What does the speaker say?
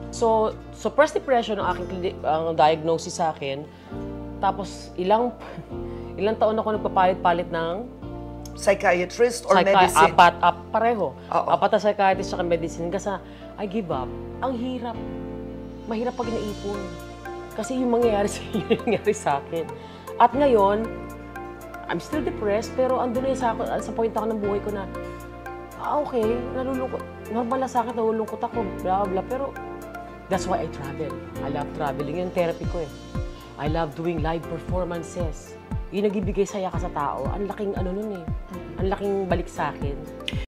So, suppressed depression ang aking ang diagnosis sa akin. Tapos, ilang taon ako nagpapalit-palit ng Psychiatrist or medicine? Pareho. Oo. Apat na psychiatrist at medicine. Kasi I give up. Ang hirap. Mahirap pag inaipon. Kasi yung nangyayari sa akin. At ngayon, I'm still depressed, pero andun na sa point ako ng buhay ko na, okay, nalulungkot. Normal na sa akin, nalulungkot ako, blah, blah, pero that's why I travel. I love traveling. Yung therapy ko eh. I love doing live performances. Yung nagbibigay saya ka sa tao, ang laking ano nun eh. Ang laking balik sa akin.